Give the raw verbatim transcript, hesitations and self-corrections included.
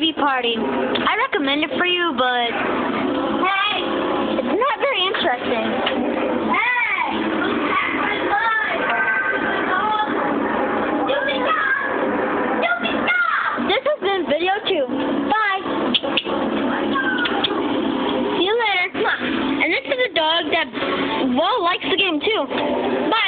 V party. I recommend it for you, but hey, it's not very interesting. Hey, this has been video two. Bye. See you later. And this is a dog that, well, likes the game too. Bye.